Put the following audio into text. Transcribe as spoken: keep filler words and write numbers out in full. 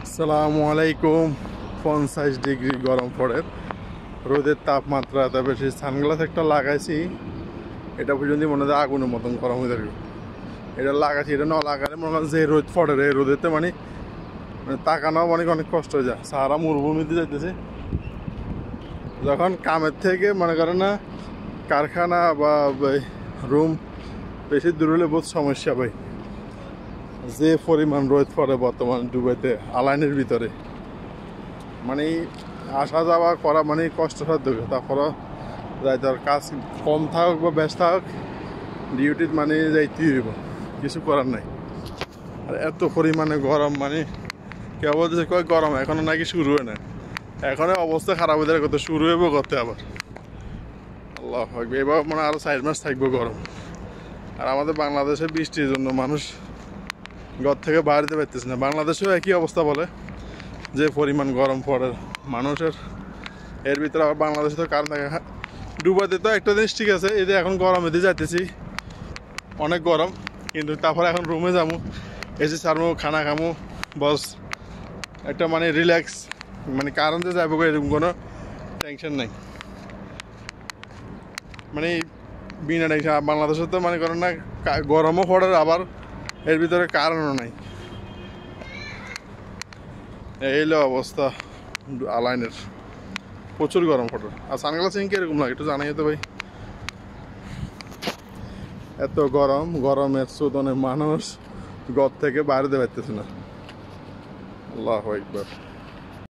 আসসালামু আলাইকুম। পঞ্চাশ ডিগ্রি গরম পড়ে, রোদের তাপমাত্রা এত বেশি। সানগ্লাস একটা লাগাইছি, এটা পর্যন্ত মনে হয় আগুনের মতন গরম হয়ে যাবে। এটা লাগাইছি, এটা না লাগালে মনে হয় যে রোদ পড়ে রে, রোদেতে মানে তাকানো মানে অনেক কষ্ট হয়ে যায়। সারা মরুভূমিতে যাইতেছে। যখন কামের থেকে মনে করেন না কারখানা বা রুম বেশি দূর হলে বহুত সমস্যা ভাই। যে পরিমাণ রোদ পড়ে বর্তমান দুবাইতে আলাইনের ভিতরে, মানে আসা যাওয়া করা মানে কষ্টসাধ্য। তারপরে যাইতে কাজ কম থাক বা ব্যস্ত থাক, ডিউটির মানে যাইতেই হইব, কিছু করার নাই। আর এত পরিমাণে গরম, মানে কেউ বলতেছে কয় গরম এখনো নাকি শুরু হয় না, এখনো অবস্থা খারাপ হয়ে যায়, কত শুরু হইব করতে আবার। আল্লাহ থাকবে, এবার মানে আরো চার মাস থাকবো গরম। আর আমাদের বাংলাদেশে বৃষ্টির জন্য মানুষ ঘর থেকে বাইরে পারতেছে না। বাংলাদেশেও একই অবস্থা, বলে যে পরিমাণ গরম পড়ে মানুষের। এর ভিতরে আবার বাংলাদেশে তো কারণ থাকে। ডুবাইতে তো একটা জিনিস ঠিক আছে, এই যে এখন গরমে দিয়ে যাইতেছি, অনেক গরম, কিন্তু তারপরে এখন রুমে যাবো, এসে ছাড়বো, খানা খামো, বস একটা মানে রিল্যাক্স, মানে কারণ যে যাবো এরকম কোনো টেনশন নাই, মানে বিনা টেনশন। বাংলাদেশে তো মানে করেন না গরমও পড়ে, আবার এর ভিতরে কারণও নাই। এই হলো অবস্থা আলাইনের, প্রচুর গরম পড়ে। আর সানগ্লাস কি এরকম লাগে একটু জানাই তো ভাই। এত গরম, গরমের শোধনে মানুষ ঘর থেকে বাইরে পারতেছে না। আল্লাহু আকবার।